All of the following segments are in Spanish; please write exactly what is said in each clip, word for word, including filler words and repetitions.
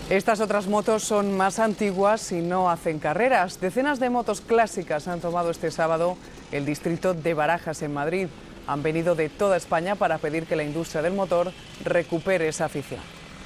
Estas otras motos son más antiguas y no hacen carreras. Decenas de motos clásicas han tomado este sábado el distrito de Barajas, en Madrid. Han venido de toda España para pedir que la industria del motor recupere esa afición.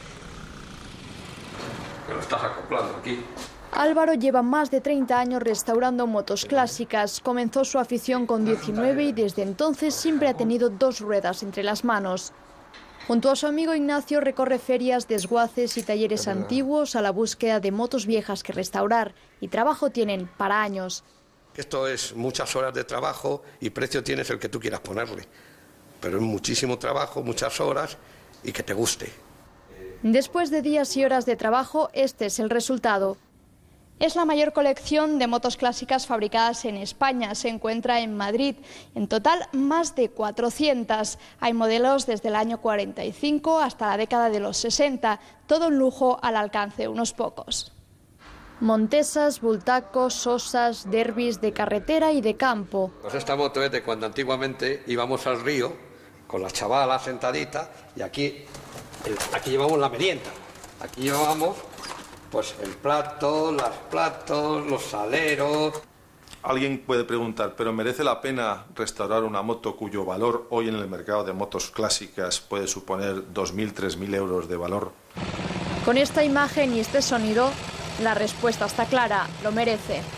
Me lo estás acoplando aquí. Álvaro lleva más de treinta años restaurando motos clásicas. Comenzó su afición con diecinueve y desde entonces siempre ha tenido dos ruedas entre las manos. Junto a su amigo Ignacio recorre ferias, desguaces y talleres antiguos a la búsqueda de motos viejas que restaurar, y trabajo tienen para años. Esto es muchas horas de trabajo y precio tienes el que tú quieras ponerle, pero es muchísimo trabajo, muchas horas y que te guste. Después de días y horas de trabajo, este es el resultado. Es la mayor colección de motos clásicas fabricadas en España. Se encuentra en Madrid. En total, más de cuatrocientas. Hay modelos desde el año cuarenta y cinco hasta la década de los sesenta. Todo un lujo al alcance de unos pocos. Montesas, Bultacos, Sosas, derbis de carretera y de campo. Pues esta moto es de cuando antiguamente íbamos al río con las chavalas sentaditas y aquí, aquí llevamos la merienda. Aquí llevamos pues el plato, los platos, los saleros. Alguien puede preguntar, ¿pero merece la pena restaurar una moto cuyo valor hoy en el mercado de motos clásicas puede suponer dos mil, tres mil euros de valor? Con esta imagen y este sonido, la respuesta está clara: lo merece.